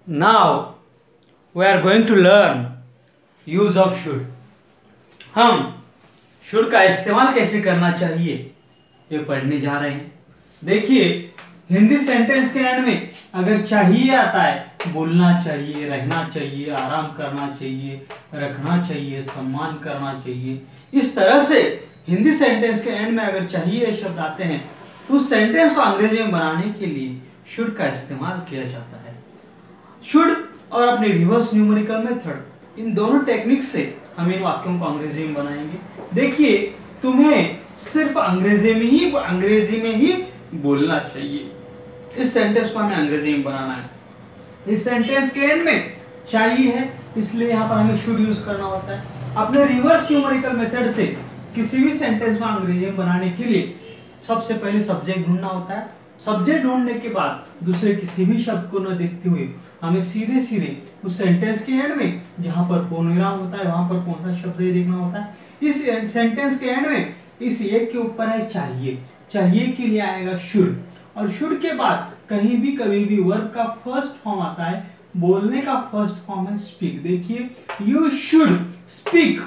Now we are going to learn use of should. हम should का इस्तेमाल कैसे करना चाहिए ये पढ़ने जा रहे हैं। देखिए हिंदी सेंटेंस के एंड में अगर चाहिए आता है, बोलना चाहिए, रहना चाहिए, आराम करना चाहिए, रखना चाहिए, सम्मान करना चाहिए, इस तरह से हिंदी सेंटेंस के एंड में अगर चाहिए शब्द आते हैं तो उस सेंटेंस को अंग्रेजी में बनाने के लिए शुड का इस्तेमाल किया जाता है। शुड और अपने रिवर्स न्यूमेरिकल मेथड, इन दोनों टेक्निक से हम इन वाक्यों को अंग्रेजी में बनाएंगे। देखिए तुम्हें सिर्फ अंग्रेजी में ही बोलना चाहिए। इस सेंटेंस को हमें अंग्रेजी में बनाना है। इस सेंटेंस के एंड में चाहिए है, इसलिए यहाँ पर हमें शुड यूज करना होता है। अपने रिवर्स न्यूमेरिकल मेथड से किसी भी सेंटेंस को अंग्रेजी में बनाने के लिए सबसे पहले सब्जेक्ट ढूंढना होता है। सब्जेक्ट ढूंढने के बाद दूसरे किसी भी शब्द को न देखते हुए हमें सीधे सीधे उस सेंटेंस के एंड में जहां पर पूर्णविराम होता है वहां पर कौन सा शब्द है देखना होता है। इस सेंटेंस के एंड में इस एक के ऊपर है चाहिए, चाहिए के लिए आएगा शुड, और शुड के बाद कहीं भी कभी भी वर्ब का फर्स्ट फॉर्म आता है, बोलने का फर्स्ट फॉर्म है स्पीक। देखिए यू शुड स्पीक,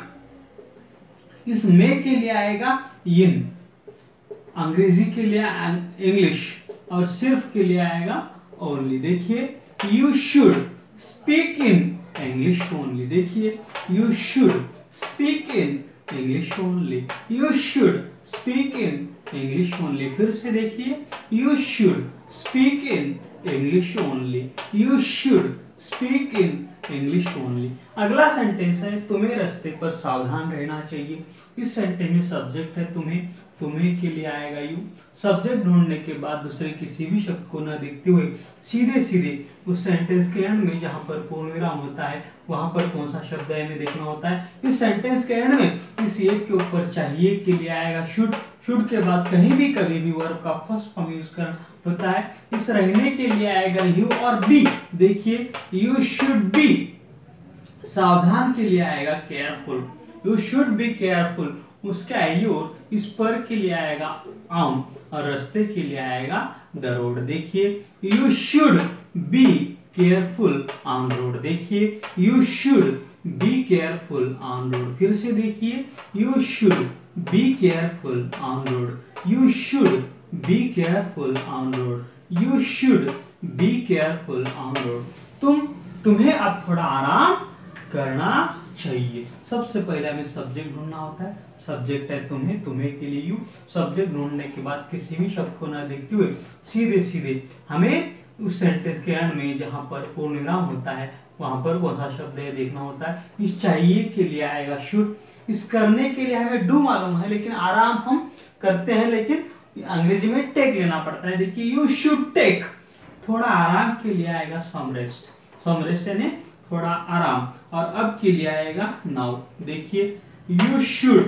इस में के लिए आएगा इन, अंग्रेजी के लिए इंग्लिश, और सिर्फ के लिए आएगा ओनली। देखिए you should speak in English only. देखिए you should speak in English only, you should speak in English only. फिर से देखिए you should speak in English only, you should speak in English only. अगला sentence है तुम्हें रास्ते पर सावधान रहना चाहिए। इस सेंटेंस में सब्जेक्ट है तुम्हें, तुम्हें के लिए आएगा यू। सब्जेक्ट ढूंढने के बाद दूसरे किसी भी शब्द को न देखते हुए सीधे सीधे उस सेंटेंस के एंड में जहां पर पूर्णविराम होता है वहां पर कौन सा शब्द है हमें देखना होता है। इस सेंटेंस के एंड में इस एक के ऊपर चाहिए के लिए आएगा शुड, शुड के बाद कहीं भी कभी भी वर्ब का फर्स्ट फॉर्म यूज करना होता है। इस रहने के लिए आएगा यू और बी। देखिए यू शुड बी, सावधान के लिए आएगा careful, you should be careful. उसके आइए और इस पर के लिए आएगा ऑन, और रास्ते के लिए आएगा द रोड। देखिए you should be careful on road. देखिए you should be careful on road. फिर से देखिए you should be careful on road, you should be careful on road, you should be careful on road. तुम्हें अब थोड़ा आराम करना चाहिए। सबसे पहले हमें सब्जेक्ट ढूंढना होता है। सब्जेक्ट है तुम्हें, तुम्हें के लिए यू। सब्जेक्ट ढूंढने के बाद किसी भी शब्द को न देखते हुए सीधे सीधे हमें उस सेंटेंस के एंड में जहां पर पूर्णविराम होता है वहां पर कौन सा शब्द है देखना होता है। इस चाहिए के लिए आएगा शुड। इस करने के लिए हमें डू मालूम है, लेकिन आराम हम करते हैं, लेकिन अंग्रेजी में टेक लेना पड़ता है। देखिए यू शुड टेक, थोड़ा आराम के लिए आएगा सम रेस्ट, सम रेस्ट यानी थोड़ा आराम, और अब के लिए आएगा नाउ। देखिए you should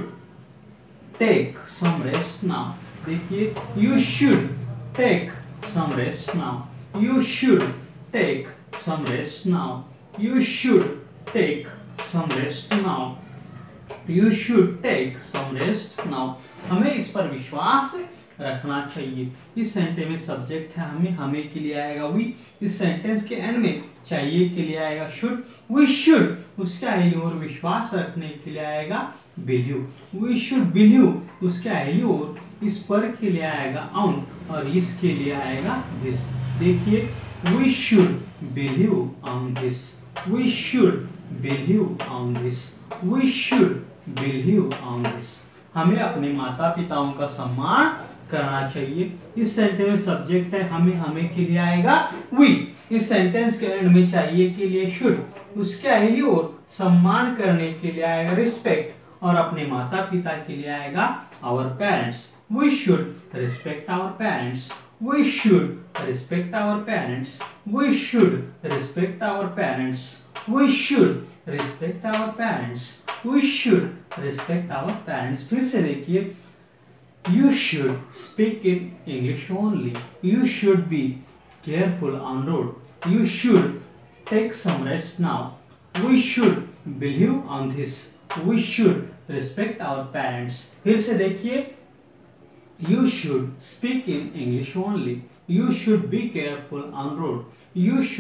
take some rest now. देखिए you should take some rest now, you should take some rest now, you should take some rest now, you should take some rest now। हमें इस पर विश्वास रखना चाहिए। इस sentence में subject है हमें के लिए आएगा वी। इस सेंटेंस के एंड में चाहिए के लिए आएगा शुड, वी शुड, उसके आइए और विश्वास रखने के लिए आएगा बिलीव, वी शुड बिलीव, उसके आइए और इस पर के लिए आएगा ऑन, और इसके लिए आएगा दिस। देखिए we should believe on this, we should believe on this, we should believe on this। हमें अपने माता पिताओं का सम्मान करना चाहिए। इस सेंटेंस में सब्जेक्ट है हमें के लिए आएगा we। इस सेंटेंस के एंड में चाहिए के लिए शुड, उसके आगे और सम्मान करने के लिए आएगा रिस्पेक्ट, और अपने माता पिता के लिए आएगा our parents। we should respect our parents, we should respect our parents, we should respect our parents, we should respect our parents, we should respect our parents। फिर से देखिए you should speak in English only, you should be careful on road, you should take some rest now, we should believe on this, we should respect our parents। फिर से देखिए you should speak in English only, you should be careful on road, you should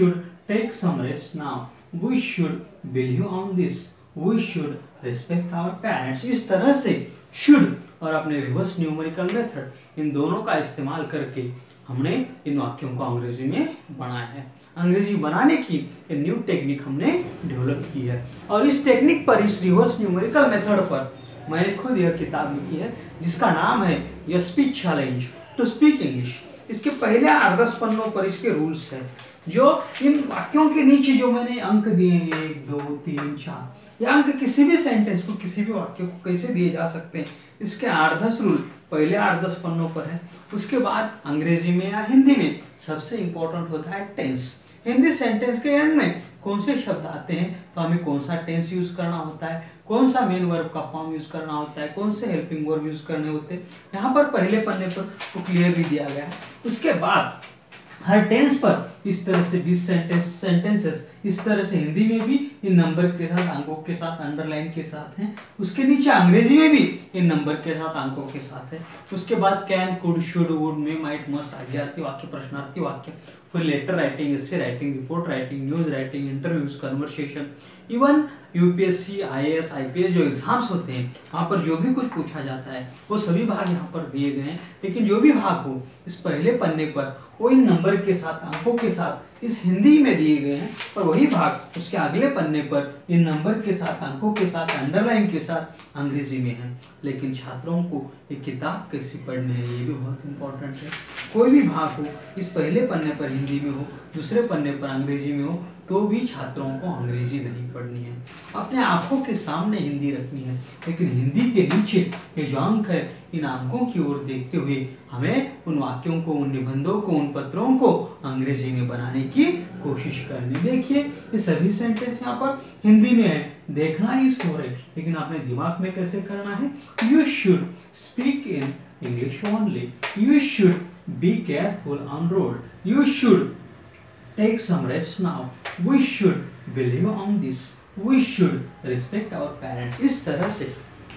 take some rest now, we should believe on this, we should respect our parents. इस तरह से should और अपने reverse numerical method in दोनों का इस्तेमाल करके हमने इन वाक्यों को अंग्रेजी में बनाया है। अंग्रेजी बनाने की एक न्यू टेक्निक हमने डेवलप की है और इस टेक्निक पर, इस रिवर्स न्यूमेरिकल मेथड पर मैंने खुद यह किताब लिखी है जिसका नाम है य speech challenge to speak English. इसके पहले 8-10 पन्नों पर इसके रूल्स हैं, जो इन वाक्यों के नीचे जो मैंने अंक दिए हैं 1, 2, 3, 4, ये अंक किसी भी सेंटेंस को, किसी भी वाक्य को कैसे दिए जा सकते हैं, इसके 8-10 रूल पहले 8-10 पन्नों पर है। उसके बाद अंग्रेजी में या हिंदी में सबसे इंपॉर्टेंट होता है टेंस। हिंदी सेंटेंस के एंड में कौन से शब्द आते हैं तो हमें कौन सा टेंस यूज करना होता है, कौन सा मेन वर्ब का फॉर्म यूज करना होता है, कौन से हेल्पिंग वर्ब यूज करने होते हैं, यहाँ पर पहले पन्ने पर वो क्लियरली दिया गया है। उसके बाद हर टेंस पर इस तरह से 20 सेंटेंसेस इस तरह से हिंदी में भी इन नंबर के साथ, अंकों के साथ, अंडरलाइन के साथ हैं। उसके नीचे अंग्रेजी में भी इन नंबर के साथ, अंकों के साथ है। उसके बाद can, could, should, would, may, might, must, आज्ञार्थी वाक्य, प्रश्नार्थी वाक्य, फिर letter writing, essay writing, report writing, news writing, interviews, conversation, even UPSC, IAS, IPS जो एग्जाम्स होते हैं वहाँ पर जो भी कुछ पूछा जाता है वो सभी भाग यहाँ पर दिए गए हैं। लेकिन जो भी भाग हो इस पहले पन्ने पर वो इन नंबर के साथ, अंकों के साथ इस हिंदी में दिए गए हैं, और वही भाग उसके अगले पन्ने पर इन नंबर के साथ, अंकों के साथ, अंडरलाइन के साथ अंग्रेजी में है। लेकिन छात्रों को ये किताब कैसी पढ़नी है ये भी बहुत इंपॉर्टेंट है। कोई भी भाग हो इस पहले पन्ने पर हिंदी में हो, दूसरे पन्ने पर अंग्रेजी में हो, तो भी छात्रों को अंग्रेजी नहीं पढ़नी है, अपने आंखों के सामने हिंदी रखनी है। लेकिन हिंदी के नीचे ये जो अंक है इन अंकों की ओर देखते हुए हमें उन वाक्यों को, उन निबंधों को, उन पत्रों को अंग्रेजी में बनाने की कोशिश करनी। देखिए ये सभी सेंटेंस यहाँ पर हिंदी में है, देखना ही स्लो है, लेकिन अपने दिमाग में कैसे करना है। You should speak in English only, you should be careful on road, you should take some rest now, we should believe on this, we should respect our parents। इस तरह से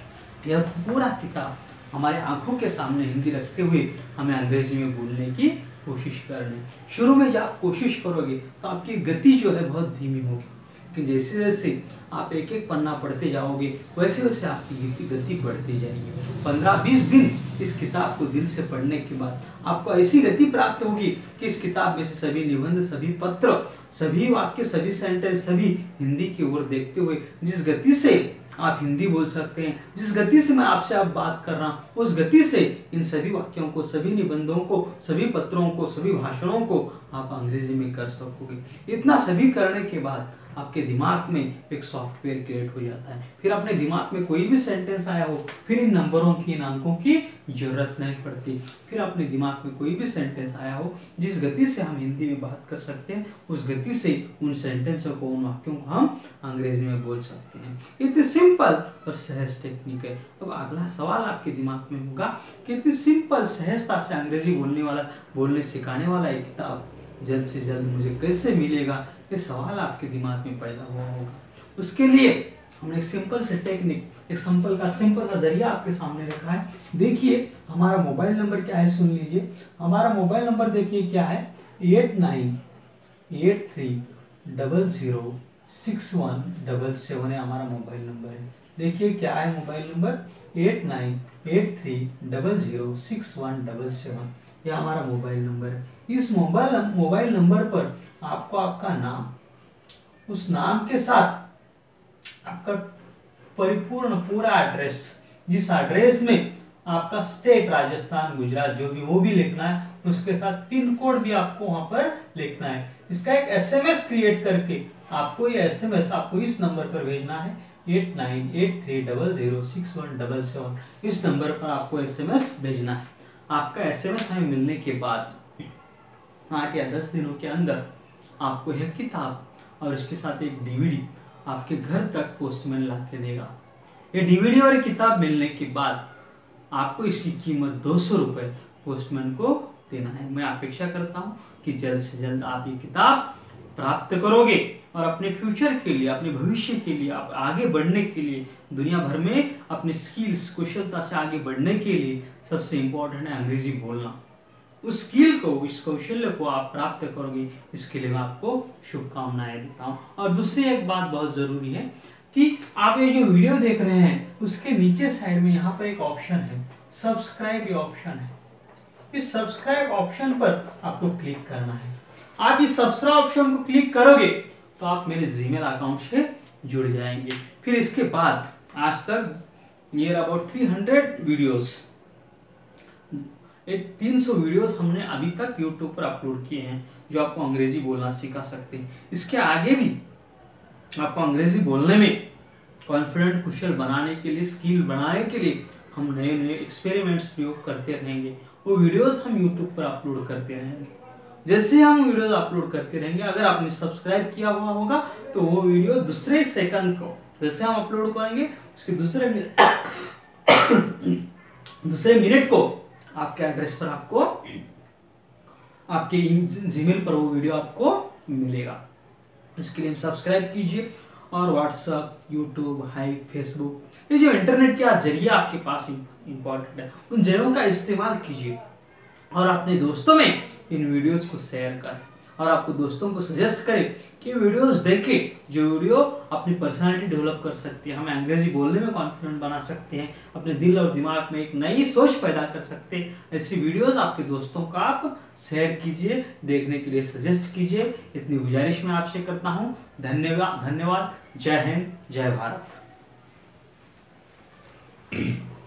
यह पूरा किताब हमारे आंखों के सामने हिंदी रखते हुए हमें अंग्रेजी में बोलने की कोशिश करनी। शुरू में जब आप कोशिश करोगे तो आपकी गति जो है बहुत धीमी होगी, कि जैसे जैसे आप एक एक पन्ना पढ़ते जाओगे वैसे वैसे आपकी गति बढ़ती जाएगी। 15-20 दिन इस किताब को दिल से पढ़ने के बाद आपको ऐसी गति प्राप्त होगी कि इस किताब में से सभी निबंध, सभी पत्र, सभी वाक्य, सभी सेंटेंस, सभी हिंदी की ओर देखते हुए जिस गति से आप हिंदी बोल सकते हैं, जिस गति से मैं आपसे अब बात कर रहा हूँ, उस गति से इन सभी वाक्यों को, सभी निबंधों को, सभी पत्रों को, सभी भाषणों को आप अंग्रेजी में कर सकोगे। इतना सभी करने के बाद आपके दिमाग में एक सॉफ्टवेयर क्रिएट हो जाता है। फिर अपने दिमाग में कोई भी सेंटेंस आया हो, फिर इन नंबरों की, इन अंकों की जरूरत नहीं पड़ती। फिर अपने दिमाग में कोई भी सेंटेंस आया हो, जिस गति से हम हिंदी में बात कर सकते हैं उस गति से उन सेंटेंसों को, उन वाक्यों को हम अंग्रेजी में बोल सकते हैं। इतनी सिंपल और सहज टेक्निक है। अब अगला सवाल आपके दिमाग में होगा कि इतनी सिंपल, सहजता से अंग्रेजी बोलने सिखाने वाला एक किताब जल्द से जल्द मुझे कैसे मिलेगा, ये सवाल आपके दिमाग में पैदा हुआ होगा। उसके लिए हमने एक सिंपल से टेक्निक, एक सिंपल सा जरिया आपके सामने रखा है। देखिए हमारा मोबाइल नंबर क्या है, सुन लीजिए। हमारा मोबाइल नंबर देखिए क्या है, 8983006177 है हमारा मोबाइल नंबर है। देखिए क्या है मोबाइल नंबर, 8983006177, यह हमारा मोबाइल नंबर है। इस मोबाइल नंबर पर आपको आपका नाम, उस नाम के साथ आपका परिपूर्ण पूरा एड्रेस, जिस एड्रेस में आपका स्टेट राजस्थान, गुजरात जो भी, वो भी लिखना है। उसके साथ पिन कोड भी आपको वहां पर लिखना है। इसका एक एसएमएस क्रिएट करके आपको ये एसएमएस आपको इस नंबर पर भेजना है, 8983006177। इस नंबर पर आपको एसएमएस भेजना है। आपका एसएमएस हमें मिलने के बाद 8 या 10 दिनों के अंदर आपको यह किताब और इसके साथ एक डीवीडी आपके घर तक पोस्टमैन ला के देगा। ये डीवीडी और किताब मिलने के बाद आपको इसकी कीमत 200 रुपये पोस्टमैन को देना है। मैं अपेक्षा करता हूँ कि जल्द से जल्द आप ये किताब प्राप्त करोगे और अपने फ्यूचर के लिए, अपने भविष्य के लिए, आप आगे बढ़ने के लिए, दुनिया भर में अपने स्किल्स, कुशलता से आगे बढ़ने के लिए सबसे इम्पोर्टेंट है अंग्रेजी बोलना। उस स्किल को, इस कौशल्य को आप प्राप्त करोगे, इसके लिए मैं आपको शुभकामनाएं देता हूँ। और दूसरी एक बात बहुत जरूरी है कि आप ये जो वीडियो देख रहे हैं उसके नीचे साइड में यहाँ पर एक ऑप्शन है सब्सक्राइब, ये ऑप्शन है। इस सब्सक्राइब ऑप्शन पर आपको क्लिक करना है। आप इस सब्सक्राइब ऑप्शन को क्लिक करोगे तो आप मेरे जीमेल अकाउंट से जुड़ जाएंगे। फिर इसके बाद आज तक नियर अबाउट 300 वीडियोस, 300 वीडियोस हमने अभी तक यूट्यूब पर अपलोड किए हैं जो आपको अंग्रेजी बोलना सिखा सकते हैं। इसके आगे भी आपको अंग्रेजी बोलने में कॉन्फिडेंट, कुशल बनाने के लिए, स्किल बनाने के लिए हम नए नए एक्सपेरिमेंट्स प्रयोग करते रहेंगे। वो वीडियोस हम यूट्यूब पर अपलोड करते रहेंगे। जैसे हम वीडियोस अपलोड करते रहेंगे, अगर आपने सब्सक्राइब किया हुआ होगा तो वो वीडियो दूसरे सेकंड को जैसे हम अपलोड करेंगे उसके दूसरे मिनट को आपके एड्रेस पर, आपको आपके जीमेल पर वो वीडियो आपको मिलेगा। इसके लिए सब्सक्राइब कीजिए और व्हाट्सएप, यूट्यूब, हाइप, फेसबुक, ये जो इंटरनेट के जरिए आपके पास इंपॉर्टेंट है, उन जगहों का इस्तेमाल कीजिए और अपने दोस्तों में इन वीडियोस को शेयर करें और आपको दोस्तों को सजेस्ट करें कि वीडियोस देखें जो वीडियो अपनी पर्सनालिटी डेवलप कर सकती है, हमें अंग्रेजी बोलने में कॉन्फिडेंट बना सकते हैं, अपने दिल और दिमाग में एक नई सोच पैदा कर सकते हैं। ऐसी वीडियोस आपके दोस्तों का आप शेयर कीजिए, देखने के लिए सजेस्ट कीजिए। इतनी गुजारिश मैं आपसे करता हूँ। धन्यवाद। जय हिंद, जय भारत।